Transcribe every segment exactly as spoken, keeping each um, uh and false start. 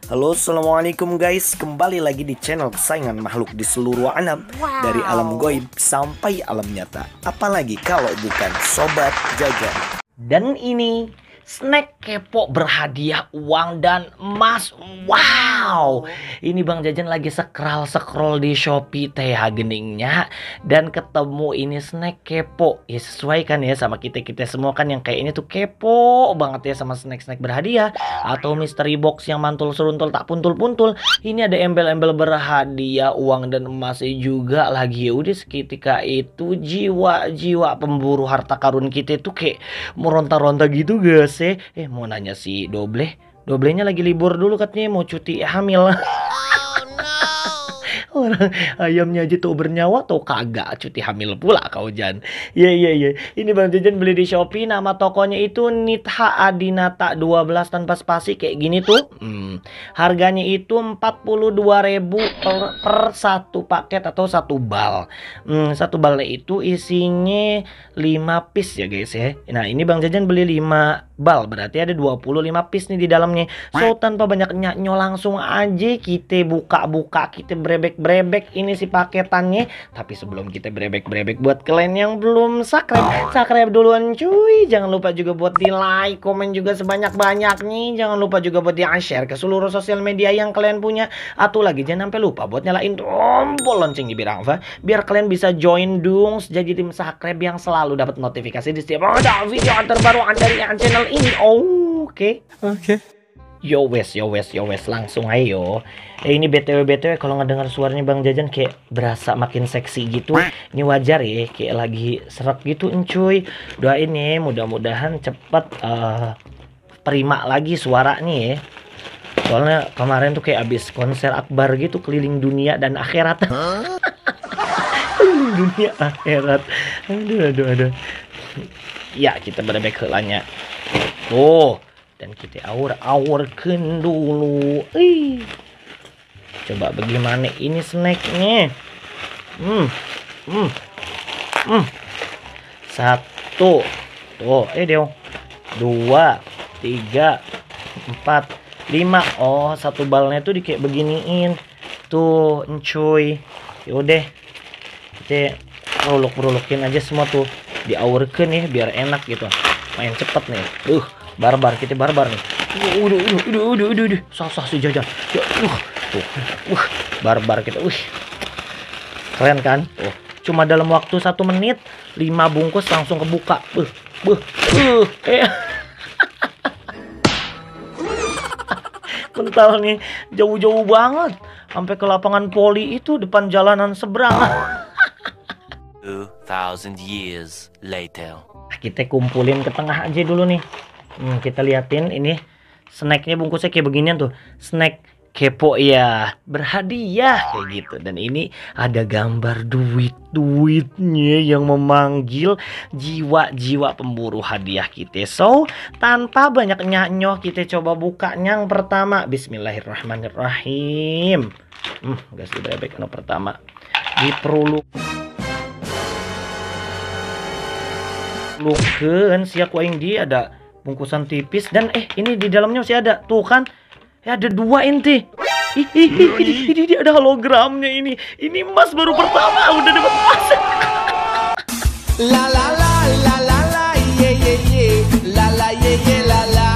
Halo, assalamualaikum guys. Kembali lagi di channel kesayangan makhluk di seluruh alam. Wow. Dari alam goib sampai alam nyata. Apalagi kalau bukan Sobat Jajan. Dan ini snack kepo berhadiah uang dan emas. Wow, ini Bang Jajan lagi scroll-scroll di Shopee teh geningnya dan ketemu ini snack kepo. Ya sesuai kan ya sama kita-kita semua kan yang kayak ini tuh kepo banget ya sama snack-snack berhadiah atau mystery box yang mantul seruntul tak puntul-puntul. Ini ada embel-embel berhadiah uang dan emasnya juga lagi. Udah seketika itu jiwa-jiwa pemburu harta karun kita tuh kayak meronta-ronta gitu guys. Eh mau nanya si Doble, Doblenya lagi libur dulu katanya mau cuti hamil. Oh, no. Orang ayamnya aja tuh bernyawa tuh kagak cuti hamil pula kau Jan. Iya iya iya. Ini Bang Jajan beli di Shopee, nama tokonya itu Nitha Adinata dua belas tanpa spasi kayak gini tuh. Hmm. Harganya itu empat puluh dua ribu per, per satu paket atau satu bal. Hmm, satu balnya itu isinya lima piece ya guys ya. Nah, ini Bang Jajan beli lima bal, berarti ada dua puluh lima piece nih di dalamnya. So tanpa banyak nyaknyo langsung aja kita buka-buka, kita brebek-brebek ini si paketannya. Tapi sebelum kita brebek-brebek, buat kalian yang belum subscribe, subscribe duluan cuy. Jangan lupa juga buat di like, komen juga sebanyak-banyaknya. Jangan lupa juga buat di share ke seluruh sosial media yang kalian punya. Atau lagi jangan sampai lupa buat nyalain tombol lonceng di Birangva biar kalian bisa join dong jadi tim subscribe yang selalu dapat notifikasi di setiap ada video terbaru dari channel ini. Oh, oke okay. Oke okay. Yo wes, yo wes, yo wes, langsung ayo. Eh ini btw btw kalau ngedengar suaranya Bang Jajan kayak berasa makin seksi gitu. Ini wajar ya, kayak lagi serak gitu encuy. Doain ya, mudah-mudahan cepet uh, prima lagi suaranya ya. Soalnya kemarin tuh kayak abis konser akbar gitu keliling dunia dan akhirat. Keliling dunia akhirat. Aduh aduh aduh. Ya kita berbek helanya. Oh, dan kita aur-aurkan dulu. Ih. Coba bagaimana ini snacknya? Hmm, hmm, hmm. Satu, tuh, eh dong. Dua, tiga, empat, lima. Oh, satu balnya tuh di kayak beginiin. Tuh, encuy. Yaudah, kita peruluk-perulukin aja semua tuh. Diaurkan ya, biar enak gitu. Main cepet nih. Uh. Barbar, kita barbar nih. Udah, udah, udah, udah, udah, udah. Sah-sah si Jajan. Ya, uh, tuh, uh, barbar kita. Uh, keren kan? Oh, cuma dalam waktu satu menit, lima bungkus langsung kebuka. Uh, uh, uh, eh. Kental nih, jauh-jauh banget. Sampai ke lapangan poli itu depan jalanan seberang. two thousand years later. Kita kumpulin ke tengah aja dulu nih. Hmm, kita liatin ini snacknya bungkusnya kayak beginian tuh, snack kepo ya berhadiah kayak gitu. Dan ini ada gambar duit-duitnya yang memanggil jiwa-jiwa pemburu hadiah kita. So tanpa banyak nyanyoh kita coba buka yang pertama. Bismillahirrahmanirrahim. Hmm, gas dibebek yang pertama diperuluk luken siak waing dia ada bungkusan tipis dan eh ini di dalamnya masih ada tuh kan ya ada dua inti. Ih, ih, ih, ini, ini, ini ada hologramnya ini ini emas baru pertama udah dapat emas. La la la la la la ye ye ye la la ye ye la la.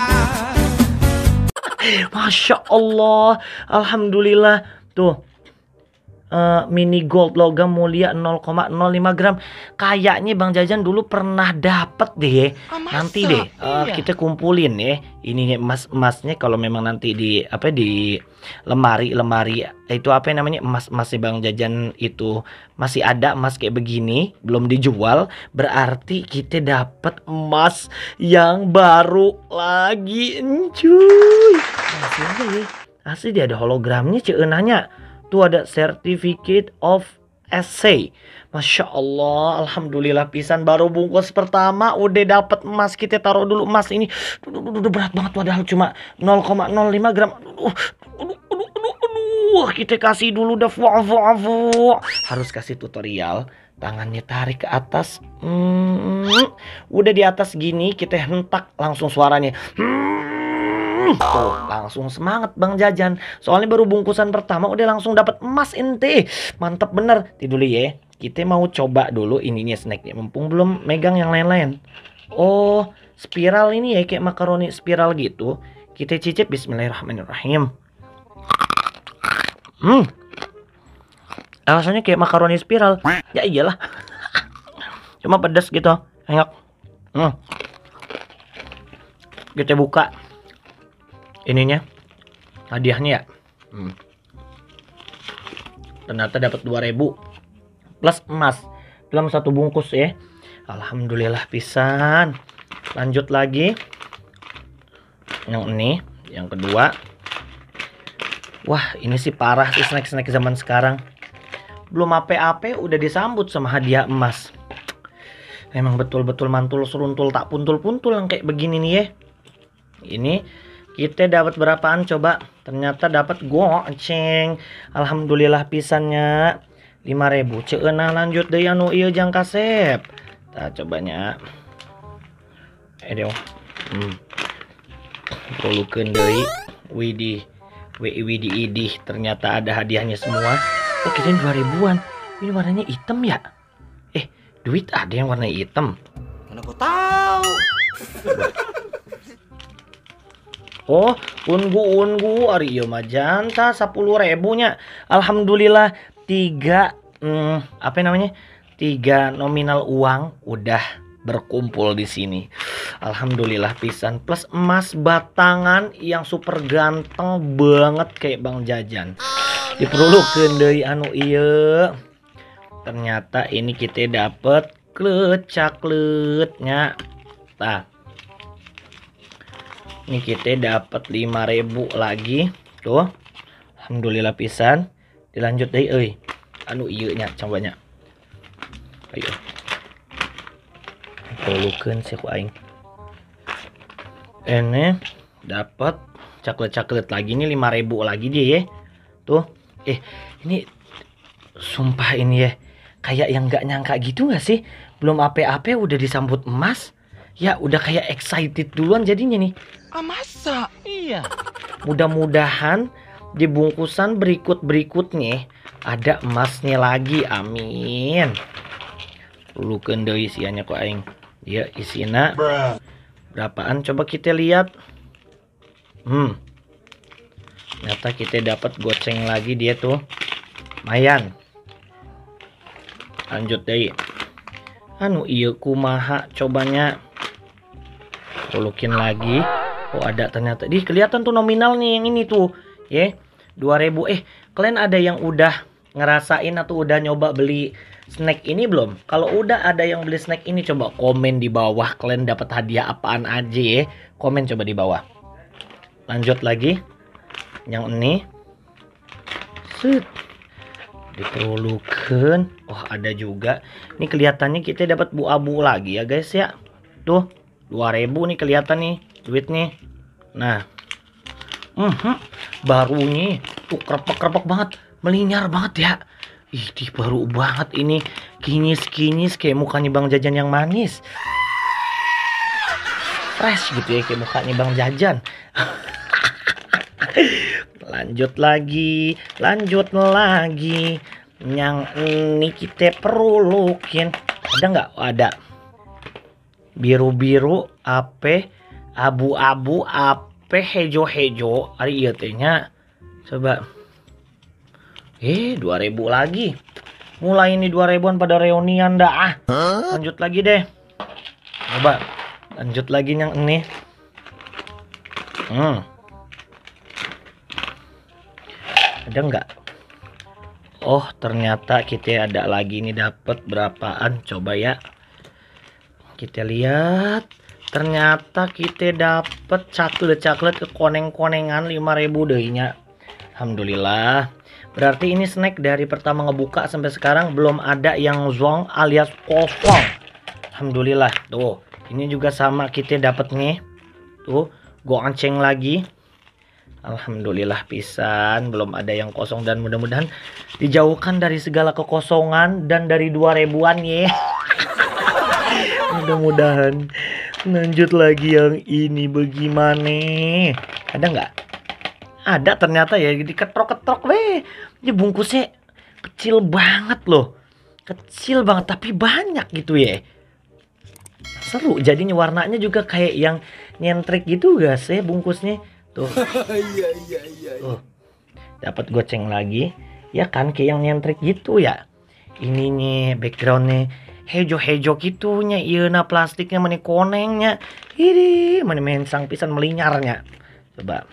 Masya Allah, alhamdulillah tuh. Uh, mini gold logam mulia nol koma nol lima gram. Kayaknya Bang Jajan dulu pernah dapet deh. Oh, nanti deh uh, iya. Kita kumpulin ya. Ini emas-emasnya kalau memang nanti di apa di lemari-lemari itu apa namanya emas-emasnya Bang Jajan itu masih ada emas kayak begini belum dijual, berarti kita dapet emas yang baru lagi cuy. Masih aja ya. Asli dia ada hologramnya ceenanya. Tuh ada certificate of essay. Masya Allah, alhamdulillah pisan baru bungkus pertama udah dapat emas. Kita taruh dulu emas ini. Udah berat banget padahal cuma nol koma nol lima gram. Aduh, aduh, aduh, aduh, aduh. Kita kasih dulu dah. Harus kasih tutorial. Tangannya tarik ke atas. Hmm, udah di atas gini kita hentak langsung suaranya. Hmm, Hmm, tuh langsung semangat Bang Jajan. Soalnya baru bungkusan pertama udah langsung dapat emas ente. Mantap bener. Tidur dulu ya. Kita mau coba dulu ininya snacknya. Mumpung belum megang yang lain-lain. Oh, spiral ini ya kayak makaroni spiral gitu. Kita cicip. Bismillahirrahmanirrahim. Hmm. Rasanya kayak makaroni spiral. Ya iyalah. Cuma pedas gitu. Enak. Hmm. Kita buka ininya, hadiahnya ya. Hmm. Ternyata dapat dua ribu plus emas dalam satu bungkus ya. Alhamdulillah pisan. Lanjut lagi. Yang ini, yang kedua. Wah, ini sih parah sih snack-snack zaman sekarang. Belum ape-ape udah disambut sama hadiah emas. Emang betul-betul mantul seruntul tak puntul-puntul yang kayak begini nih ya. Ini kita dapat berapaan coba? Ternyata dapat goceng. Alhamdulillah pisannya lima ribu. Ceunah lanjut deh anu ieu jang kasep. Tah cobanya. Ayo. Hmm. Pulukeun deui. Widih. Widih idih. Ternyata ada hadiahnya semua. Oh, kirain dua ribuan. Ini warnanya hitam ya? Eh, duit ada yang warna hitam. Mana gua tahu. Oh, ungu-ungu ari ieu mah janta sepuluh ribunya. Alhamdulillah tiga hmm, apa namanya? Tiga nominal uang udah berkumpul di sini. Alhamdulillah pisan plus emas batangan yang super ganteng banget kayak Bang Jajan. Diperlukeun deui anu ieu. Ternyata ini kita dapet klecak-kletnya. Tah. Ini kita dapat lima ribu lagi. Tuh. Alhamdulillah pisan. Dilanjut deh euy. Anu ieu nya cobanya. Ayo. Tulukeun si ku aing. Ini dapat coklat-coklat lagi nih lima ribu lagi dia ya. Tuh. Eh, ini sumpah ini ya. Kayak yang nggak nyangka gitu nggak sih? Belum ape-ape udah disambut emas. Ya udah kayak excited duluan jadinya nih. Ah masa? Iya. Mudah-mudahan di bungkusan berikut-berikutnya ada emasnya lagi. Amin. Lukeun deui isiannya kok aing. Dia isina berapaan coba kita lihat. Hmm. Ternyata kita dapat goceng lagi dia tuh. Lumayan. Lanjut deh. Anu ieu kumaha cobanya. Tulukin lagi. Oh ada ternyata. Di kelihatan tuh nominal nih yang ini tuh. Ya. Yeah. dua ribu. Eh, kalian ada yang udah ngerasain atau udah nyoba beli snack ini belum? Kalau udah ada yang beli snack ini coba komen di bawah kalian dapat hadiah apaan aja ya. Komen coba di bawah. Lanjut lagi. Yang ini. Set. Diperlukan. Oh ada juga. Ini kelihatannya kita dapat bu-abu lagi ya guys ya. Tuh. dua ribu nih kelihatan nih duitnya. Nah. Uh -huh. Barunya. Tuh krepek-krepek banget. Melinyar banget ya. Ih di baru banget ini. Kinyis-kinyis kayak mukanya Bang Jajan yang manis. Fresh gitu ya kayak mukanya Bang Jajan. Lanjut lagi. Lanjut lagi. Yang ini kita perlukin. Ada nggak? Oh, ada. Biru-biru, ape, abu-abu, ape, hejo-hejo. Ari ieu teh nya. Coba. Eh, dua ribu lagi. Mulai ini dua ribuan pada reunian dah. Ah. Lanjut lagi deh. Coba. Lanjut lagi yang ini. Hmm. Ada nggak? Oh, ternyata kita ada lagi nih dapat berapaan? Coba ya. Kita lihat, ternyata kita dapat coklat-coklat ke koneng-konengan lima ribu deunya. Alhamdulillah. Berarti ini snack dari pertama ngebuka sampai sekarang belum ada yang zong alias kosong. Alhamdulillah. Tuh, ini juga sama kita dapat nih. Tuh, gonceng lagi. Alhamdulillah pisan, belum ada yang kosong dan mudah-mudahan dijauhkan dari segala kekosongan dan dari dua ribuan ya. Mudah-mudahan. Lanjut lagi yang ini bagaimana? Ada nggak? Ada ternyata ya, diketrok-ketrok weh. Ini bungkusnya kecil banget loh. Kecil banget tapi banyak gitu ya. Seru jadinya, warnanya juga kayak yang nyentrik gitu guys ya bungkusnya. Tuh. Iya iya iya. Tuh. Dapat goceng lagi. Ya kan kayak yang nyentrik gitu ya. Ininya backgroundnya hejo-hejo gitunya. Iya nah plastiknya mana konengnya. Ini mana mensang pisan melinyarnya. Coba.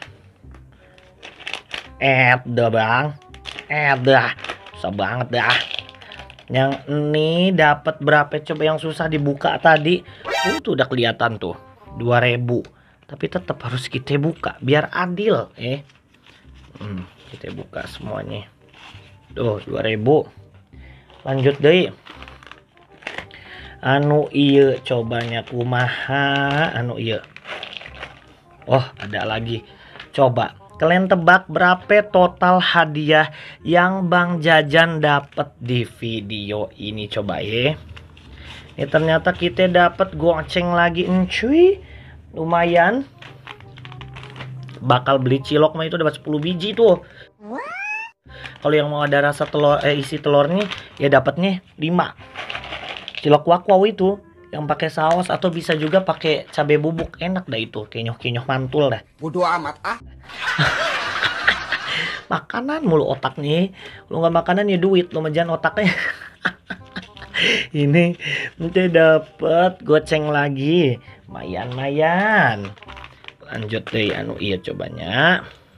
Eh dah bang. Eh dah. Susah banget dah. Yang ini dapat berapa coba yang susah dibuka tadi? Uh, tuh udah kelihatan tuh dua ribu. Tapi tetap harus kita buka biar adil eh. Hmm, kita buka semuanya. Tuh dua ribu. Lanjut deh. Anu iya cobanya kumaha anu iya. Oh, ada lagi. Coba kalian tebak berapa total hadiah yang Bang Jajan dapat di video ini, coba ya. Ini ternyata kita dapat goceng lagi encuy. Lumayan. Bakal beli cilok mah itu dapat sepuluh biji tuh. Kalau yang mau ada rasa telur eh, isi telurnya ya dapatnya lima. Cilok wakwau itu yang pakai saus atau bisa juga pakai cabai bubuk, enak dah itu, kenyoh-kenyoh mantul dah. Bodoh amat ah. Makanan mulu otak nih. Lu nggak makanan ya duit, lu jangan otaknya. Ini nanti dapat goceng lagi, mayan-mayan. Lanjut deh anu iya cobanya.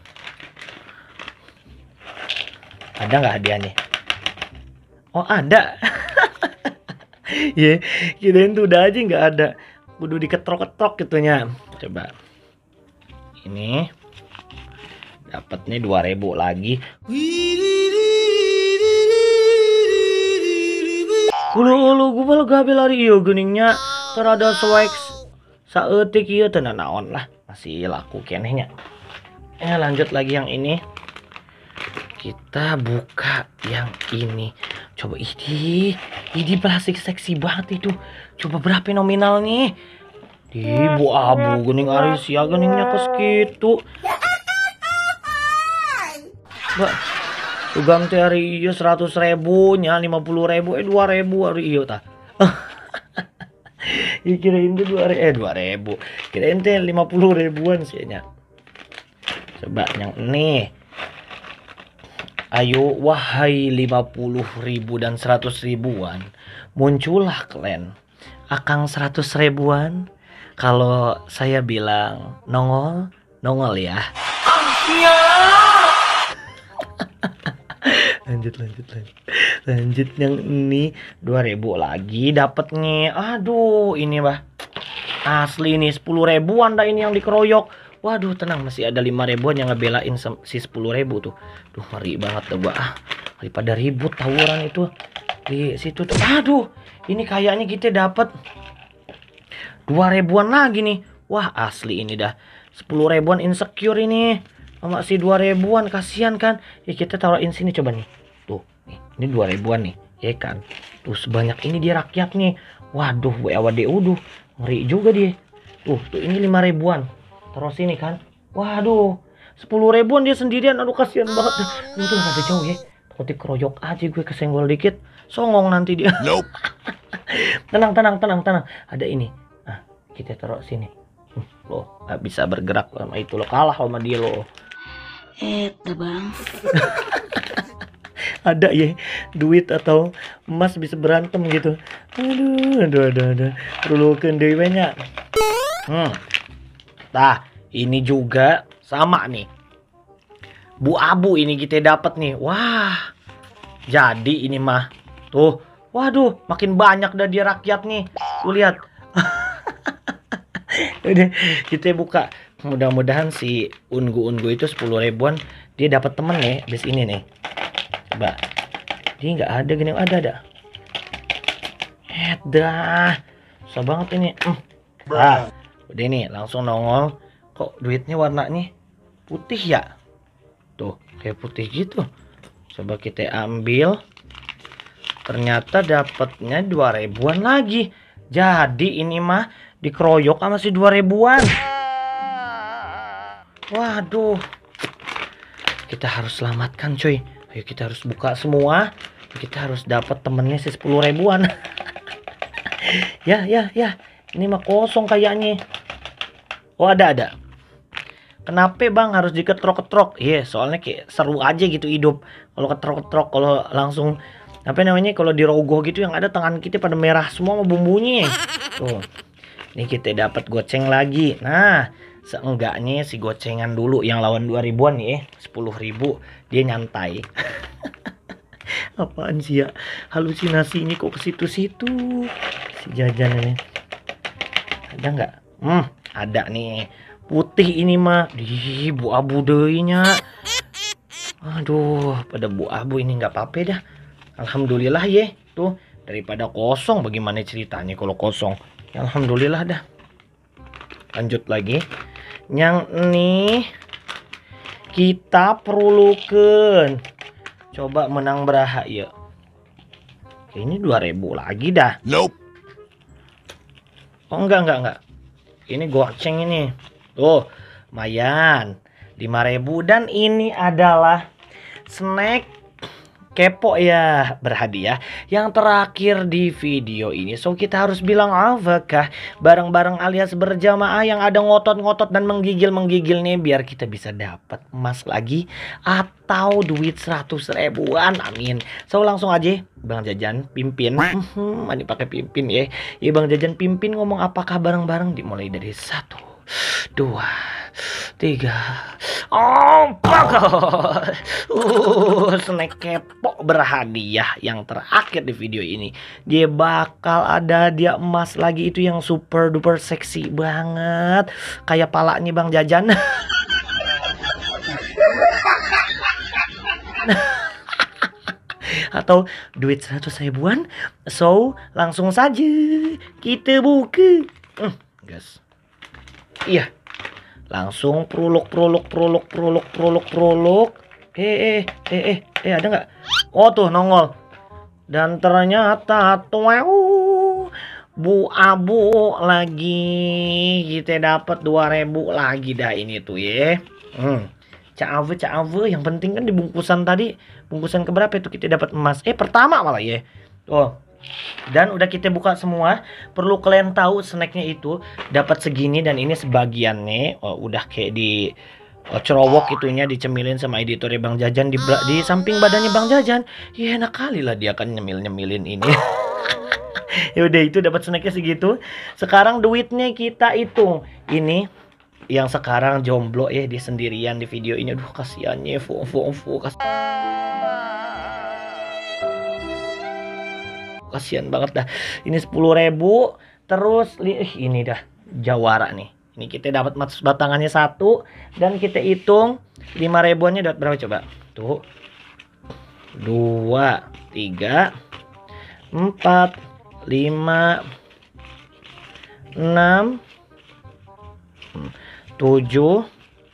Ada nggak hadiahnya? Oh ada. Ya, kirain tuh udah aja nggak ada. Kudu diketrok-ketrok gitunya. Coba. Ini dapatnya dua ribu lagi. Ulu ulu gue malah gabe lari iyo geningnya. Terada swag saeutik ieu teu naon lah. Masih laku kenehnya. Eh lanjut lagi yang ini. Kita buka yang ini. Coba ini, ini plastik seksi banget itu. Coba berapa nominal nih? Di bu abu gening aris ya geningnya kos gitu. Mbak, tugang teh hari iya seratus ribu nya lima puluh ribu eh dua ribu hari iya ta. Ya kirain tuh dua ribu eh dua ribu. Kirain teh lima puluh ribuan sih nya. Coba yang ini. Ayo wahai lima puluh ribu dan seratus ribuan, muncullah kalian. Akang seratus ribuan, kalau saya bilang nongol, nongol ya. lanjut lanjut lanjut. Lanjut yang ini dua ribu lagi dapatnya. Aduh, ini bah. Asli nih sepuluh ribuan dah ini yang dikeroyok. Waduh tenang masih ada lima ribuan yang ngebelain si sepuluh ribu tuh. Duh ngeri banget tuh gua ah. Daripada ribut tawuran itu di situ tuh. Aduh ini kayaknya kita dapat dua ribuan lagi nih. Wah asli ini dah sepuluh ribuan insecure ini. Sama si dua ribuan kasihan kan. Ya kita taruhin sini coba nih. Tuh nih, ini dua ribuan nih. Ya kan. Tuh sebanyak ini dia rakyat nih. Waduh W A W D uduh. Ngeri juga dia. Tuh tuh ini lima ribuan. Terus ini kan, waduh, sepuluh ribuan dia sendirian, aduh kasihan banget. Ini tuh gak ada jauh ya, takut dikeroyok aja gue kesenggol dikit, songong nanti dia. Nope. tenang, tenang, tenang, tenang. Ada ini, nah kita taruh sini. Loh, gak bisa bergerak sama itu lo, kalah sama dia lo. Eh, bang. Ada ya, duit atau emas bisa berantem gitu. Aduh, aduh, aduh, aduh. Perlu kendewenya. Hmm. Nah, ini juga sama nih. Bu abu ini kita dapat nih. Wah. Jadi ini mah. Tuh. Waduh, makin banyak dah dia rakyat nih. Tuh lihat. Udah, kita buka. Mudah-mudahan si ungu-ungu itu sepuluh ribuan dia dapat temen nih habis ini nih. Coba. Dia nggak ada gini, ada ada. Eh, dah. Susah banget ini. Hmm. Nah. Udah nih langsung nongol. Kok duitnya warnanya putih ya? Tuh kayak putih gitu. Coba kita ambil. Ternyata dapatnya dua ribuan lagi. Jadi ini mah dikeroyok sama si dua ribuan. Waduh. Kita harus selamatkan cuy. Ayo kita harus buka semua. Kita harus dapat temennya si sepuluh ribuan. Ya ya ya. Ini mah kosong kayaknya. Oh ada ada. Kenapa bang harus diketrok-ketrok? Iya yeah, soalnya kayak seru aja gitu hidup. Kalau ketrok-ketrok, kalau langsung apa namanya, kalau dirogoh gitu yang ada tangan kita pada merah semua sama bumbunya. Tuh. Ini kita dapat goceng lagi. Nah, seenggaknya si gocengan dulu yang lawan dua ribuan nih, eh, sepuluh ribu dia nyantai. Apaan sih ya? Halusinasi ini kok ke situ-situ. Si jajan ini. Ada nggak? Hmm, ada nih. Putih ini mah. Di bu abu deuinya. Aduh, pada bu abu ini nggak apa-apa dah. Alhamdulillah ya. Tuh, daripada kosong bagaimana ceritanya kalau kosong. Ya, alhamdulillah dah. Lanjut lagi. Yang ini kita perlukan. Coba menang beraha ya. Ini dua ribu lagi dah. Nope. Oh enggak enggak enggak. Ini goceng ini. Tuh, lumayan. lima ribu dan ini adalah snack kepo ya berhadiah yang terakhir di video ini. So kita harus bilang apakah bareng-bareng alias berjamaah yang ada ngotot-ngotot dan menggigil-menggigil nih biar kita bisa dapat emas lagi atau duit seratus ribuan. Amin. So langsung aja Bang Jajan pimpin. Hmm, ini pakai pimpin ya. Ya Bang Jajan pimpin ngomong apakah bareng-bareng dimulai dari satu, dua, tiga, empat. Uh, snack kepo berhadiah yang terakhir di video ini. Dia bakal ada dia emas lagi itu yang super duper seksi banget. Kayak palanya Bang Jajan. Atau duit seratus ribuan. So langsung saja kita buka. Hmm, guys. Iya. Langsung pruluk pruluk pruluk pruluk pruluk pruluk. Eh eh eh eh eh ada nggak? Oh tuh nongol. Dan ternyata tuh bu abu lagi. Kita dapat dua ribu lagi dah ini tuh ya. Hmm. Caave caave yang penting kan di bungkusan tadi. Bungkusan keberapa itu kita dapat emas? Eh pertama malah ya. Tuh. Dan udah kita buka semua. Perlu kalian tahu snacknya itu dapat segini dan ini sebagiannya oh, udah kayak di oh, cerowok itunya dicemilin sama editornya Bang Jajan di, di samping badannya Bang Jajan. Ya enak kali lah dia kan nyemil-nyemilin ini. Ya udah itu dapat snacknya segitu. Sekarang duitnya kita hitung. Ini yang sekarang jomblo ya di sendirian di video ini. Aduh kasihannya fu fu fu kasihan banget dah. Ini sepuluh ribu. Terus ih, ini dah jawara nih. Ini kita dapat batangannya satu. Dan kita hitung lima ribuannya dapat berapa coba. Tuh. Dua. Tiga. Empat. Lima. Enam. Tujuh.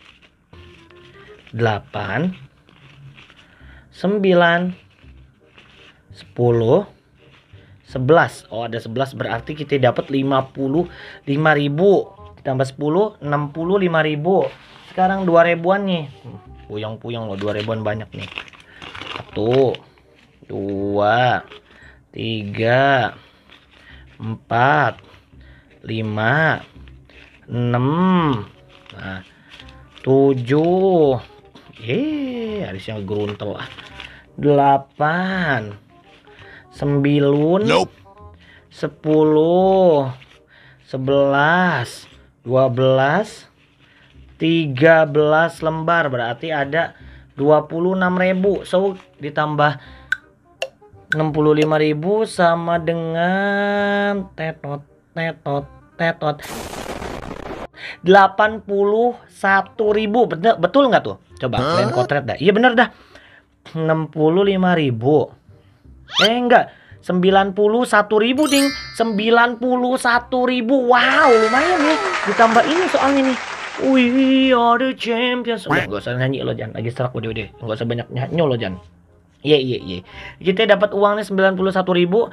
Delapan. Sembilan. Sepuluh. sebelas. Oh ada sebelas berarti kita dapat lima puluh lima ribu. Ditambah sepuluh, enam puluh lima ribu. Sekarang dua ribuan nih. Puyang-puyang loh, dua ribuan banyak nih. Satu, dua, tiga, empat, lima, enam, nah, tujuh. Eh, harusnya geruntel lah. Delapan. Sembilan, Nope. sepuluh, sebelas, dua belas, tiga belas lembar berarti ada dua puluh enam ribu. So ditambah enam puluh lima ribu sama dengan tetot tetot tetot delapan puluh satu ribu. Betul betul nggak tuh? Coba huh? Kalian kotret dah. Iya bener dah. enam puluh lima ribu. Eh enggak, sembilan puluh satu ribu ding. Sembilan puluh satu ribu. Wow lumayan nih. Ditambah ini soalnya nih. We are the champions. Udah gak usah nyanyi lo Jan. Lagi serak udah udah. Gak usah banyak nyanyi lo Jan. Iya iya iya. Kita dapat uangnya sembilan puluh satu ribu.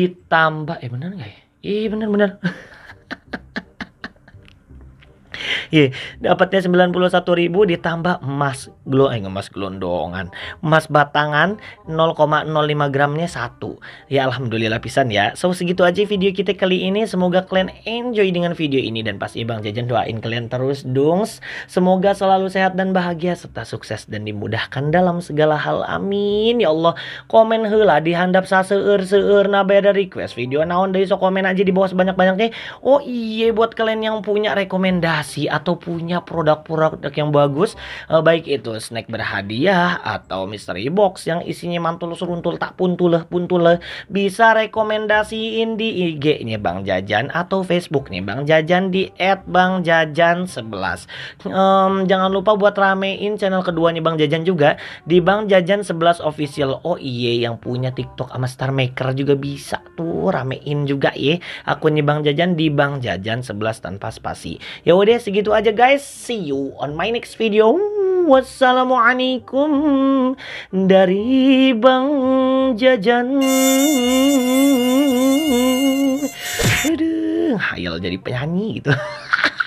Ditambah. Eh bener gak ya? Iya bener bener. Iya, dapatnya sembilan puluh satu ribu ditambah emas glow, eh emas gelondongan, emas batangan nol koma nol lima gramnya satu. Ya alhamdulillah pisan ya. So segitu aja video kita kali ini. Semoga kalian enjoy dengan video ini dan pasti Bang Jajan doain kalian terus dungs. Semoga selalu sehat dan bahagia serta sukses dan dimudahkan dalam segala hal. Amin ya Allah. Komen heula dihandap saseur-seur na beda request video naon deui sok komen aja di bawah sebanyak-banyaknya. Oh iya, buat kalian yang punya rekomendasi atau punya produk-produk yang bagus, eh, baik itu snack berhadiah atau mystery box yang isinya mantul seruntul tak puntuleh puntuleh, bisa rekomendasiin di I G-nya Bang Jajan atau Facebook-nya Bang Jajan di et bang jajan sebelas. Um, jangan lupa buat ramein channel keduanya Bang Jajan juga di Bang Jajan sebelas Official. Oh iya, yang punya TikTok sama Star Maker juga bisa tuh ramein juga ya akunnya Bang Jajan di Bang Jajan sebelas tanpa spasi. Ya udah segitu aja guys. See you on my next video. Wassalamualaikum dari Bang Jajan. Aduh, hayal jadi penyanyi gitu.